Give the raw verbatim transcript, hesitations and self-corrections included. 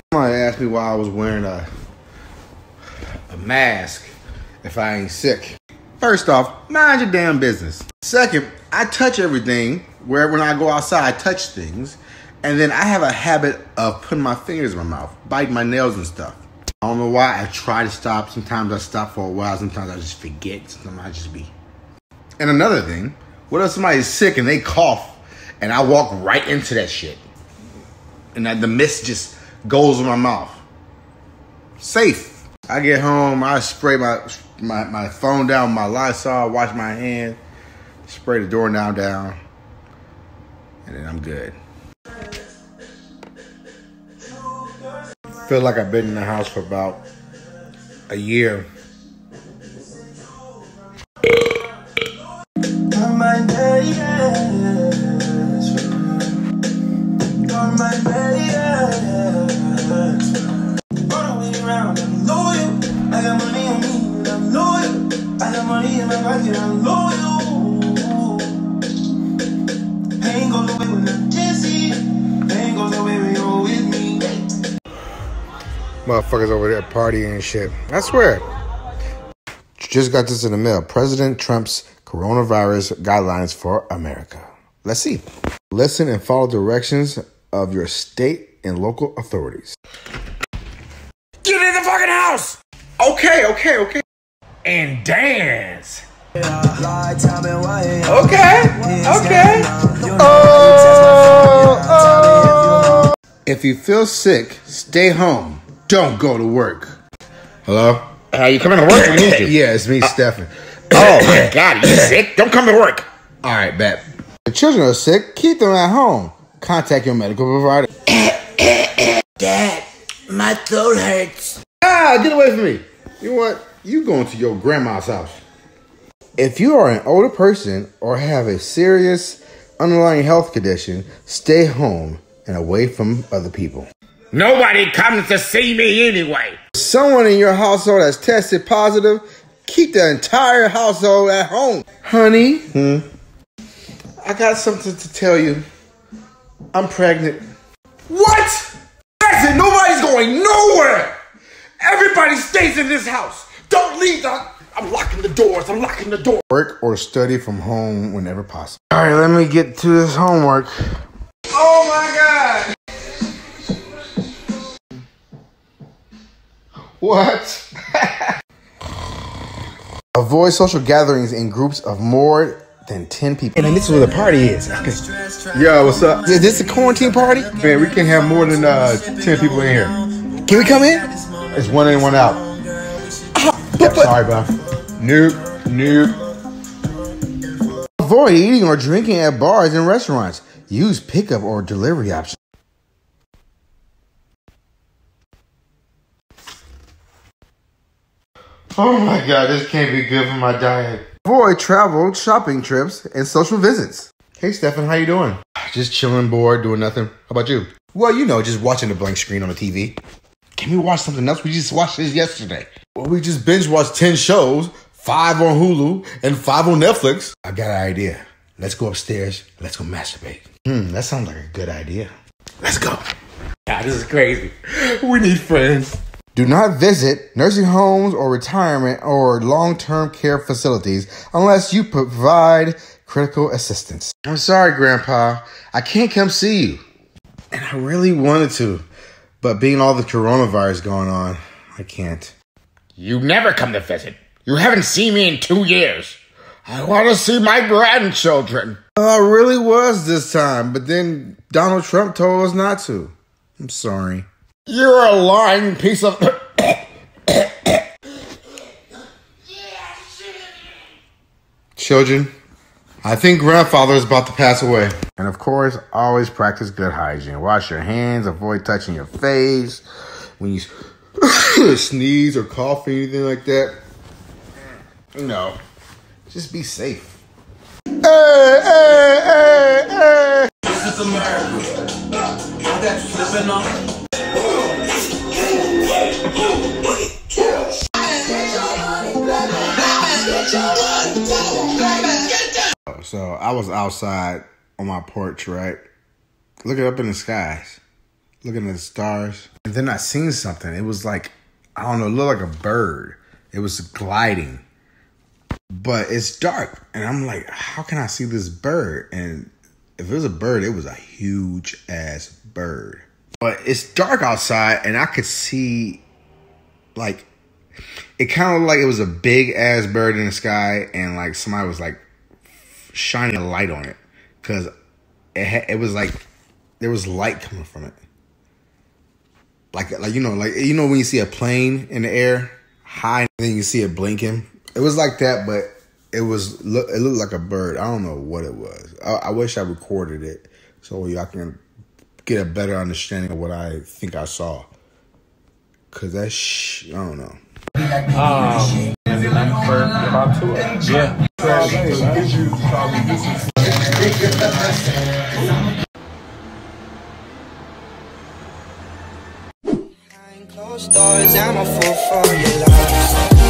Somebody asked me why I was wearing a, a mask if I ain't sick. First off, mind your damn business. Second, I touch everything where when I go outside, I touch things. And then I have a habit of putting my fingers in my mouth, biting my nails and stuff. I don't know why. I try to stop. Sometimes I stop for a while. Sometimes I just forget. Sometimes I just be. And another thing, what if somebody's sick and they cough and I walk right into that shit? And that the mist just goes in my mouth. Safe. I get home, I spray my my, my phone down with my Lysol, wash my hand, spray the doorknob down, and then I'm good. Feel like I've been in the house for about a year. I got money on me, and I'm loyal. I got money in my pocket, I'm loyal. Pain goes away when I'm dizzy. Pain goes away when you're with me. Motherfuckers over there partying and shit. I swear. Just got this in the mail. President Trump's coronavirus guidelines for America. Let's see. Listen and follow directions of your state and local authorities. Get in the fucking house! Okay, okay, okay. And dance. Okay, okay. Oh, oh. If you feel sick, stay home. Don't go to work. Hello? Uh, you coming to work? We need you. Yeah, it's me, uh, Stephen. Oh my God, you sick? Don't come to work. All right, bet. If the children are sick, keep them at home. Contact your medical provider. Dad, my throat hurts. Ah, get away from me. You know what? You going to your grandma's house. If you are an older person or have a serious underlying health condition, stay home and away from other people. Nobody comes to see me anyway. If someone in your household has tested positive, keep the entire household at home. Honey, hmm? I got something to tell you. I'm pregnant. What? That's it. Nobody's going nowhere. Everybody stays in this house. Don't leave the... I'm locking the doors. I'm locking the door. Work or study from home whenever possible. All right, let me get to this homework. Oh, my God. What? Avoid social gatherings in groups of more than ten people. And this is where the party is. Yo, what's up? Is this a quarantine party? Man, we can't have more than uh, ten people in here. Can we come in? It's one in, one out. Uh, but, but, Sorry, bro. Nope, nope. Avoid eating or drinking at bars and restaurants. Use pickup or delivery options. Oh my God, this can't be good for my diet. Avoid travel, shopping trips, and social visits. Hey, Stephen, how you doing? Just chilling, bored, doing nothing. How about you? Well, you know, just watching the blank screen on the T V. Can we watch something else? We just watched this yesterday. Well, we just binge watched ten shows, five on Hulu, and five on Netflix. I got an idea. Let's go upstairs. Let's go masturbate. Hmm, that sounds like a good idea. Let's go. God, this is crazy. We need friends. Do not visit nursing homes or retirement or long-term care facilities unless you provide critical assistance. I'm sorry, Grandpa. I can't come see you. And I really wanted to, but being all the coronavirus going on, I can't. You never come to visit. You haven't seen me in two years. I want to see my grandchildren. I really was this time, but then Donald Trump told us not to. I'm sorry. You're a lying piece of... Children, I think grandfather is about to pass away. And of course, always practice good hygiene. Wash your hands, avoid touching your face. When you sneeze or cough or anything like that, you know, just be safe. Hey, hey, hey, hey. This is America. I got you slipping on. So I was outside on my porch, right? Looking up in the skies. looking at the stars. And then I seen something. It was like, I don't know, it looked like a bird. It was gliding. But it's dark. And I'm like, how can I see this bird? And if it was a bird, it was a huge ass bird. But it's dark outside and I could see, like, it kind of like it was a big ass bird in the sky and like somebody was like shining a light on it. Because it, ha- it was like, there was light coming from it. Like, like you know, like you know when you see a plane in the air, high, and then you see it blinking? It was like that, but it was, it looked like a bird. I don't know what it was. I, I wish I recorded it so y'all can get a better understanding of what I think I saw. Cause that sh, I don't know. Um, maybe like for about two hours. Yeah. Closed doors, I'm a fool for your love.